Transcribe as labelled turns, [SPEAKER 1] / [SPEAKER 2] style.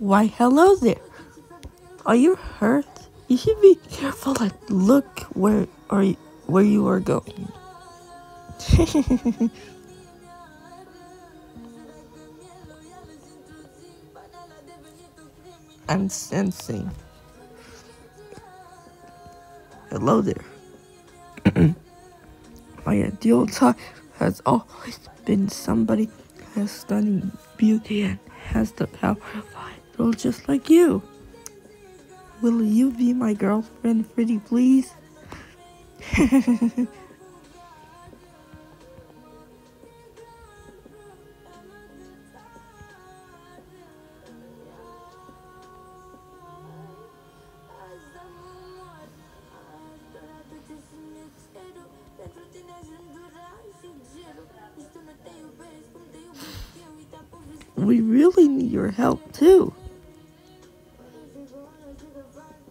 [SPEAKER 1] Why, hello there. Are you hurt? You should be careful and look where you are going. I'm sensing. Hello there. My ideal type has always been somebody who has stunning beauty and has the power to find girls just like you. Will you be my girlfriend, pretty please? We really need your help too.